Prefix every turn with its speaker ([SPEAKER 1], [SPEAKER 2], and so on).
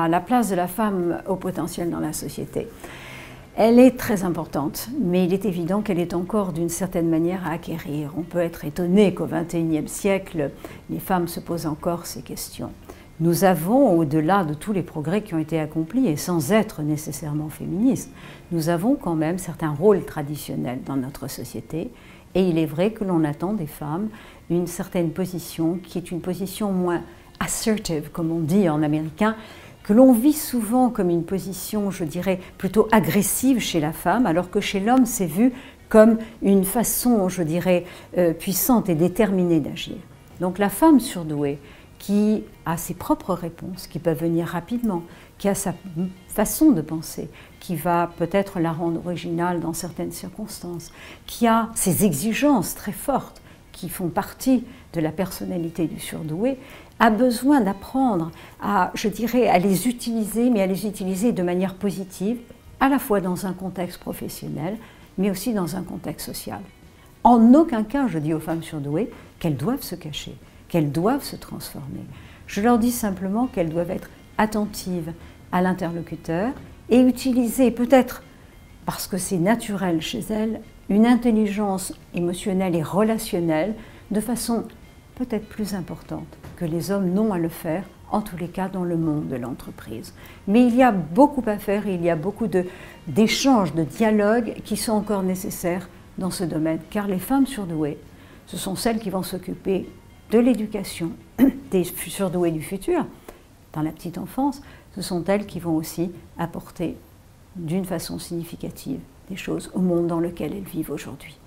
[SPEAKER 1] la place de la femme au potentiel dans la société. Elle est très importante, mais il est évident qu'elle est encore d'une certaine manière à acquérir. On peut être étonné qu'au XXIe siècle, les femmes se posent encore ces questions. Nous avons, au-delà de tous les progrès qui ont été accomplis, et sans être nécessairement féministes, nous avons quand même certains rôles traditionnels dans notre société. Et il est vrai que l'on attend des femmes une certaine position qui est une position moins assertive, comme on dit en américain, que l'on vit souvent comme une position, je dirais, plutôt agressive chez la femme, alors que chez l'homme, c'est vu comme une façon, je dirais, puissante et déterminée d'agir. Donc la femme surdouée, qui a ses propres réponses, qui peuvent venir rapidement, qui a sa façon de penser, qui va peut-être la rendre originale dans certaines circonstances, qui a ses exigences très fortes, qui font partie de la personnalité du surdoué, a besoin d'apprendre à, je dirais, à les utiliser, mais à les utiliser de manière positive, à la fois dans un contexte professionnel, mais aussi dans un contexte social. En aucun cas, je dis aux femmes surdouées qu'elles doivent se cacher, qu'elles doivent se transformer. Je leur dis simplement qu'elles doivent être attentives à l'interlocuteur et utiliser, peut-être parce que c'est naturel chez elles, une intelligence émotionnelle et relationnelle de façon peut-être plus importante que les hommes n'ont à le faire, en tous les cas dans le monde de l'entreprise. Mais il y a beaucoup à faire et il y a beaucoup d'échanges, de dialogues qui sont encore nécessaires dans ce domaine, car les femmes surdouées, ce sont celles qui vont s'occuper de l'éducation des surdoués du futur, dans la petite enfance, ce sont elles qui vont aussi apporter d'une façon significative des choses au monde dans lequel elles vivent aujourd'hui.